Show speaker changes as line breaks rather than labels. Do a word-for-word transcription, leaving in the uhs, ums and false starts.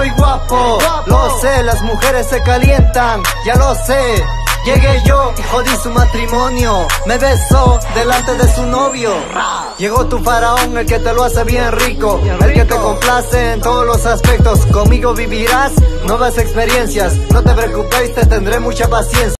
soy guapo, lo sé, las mujeres se calientan, ya lo sé. Llegué yo y jodí su matrimonio, me besó delante de su novio. Llegó tu faraón, el que te lo hace bien rico, el que te complace en todos los aspectos. Conmigo vivirás nuevas experiencias, no te preocupes, te tendré mucha paciencia.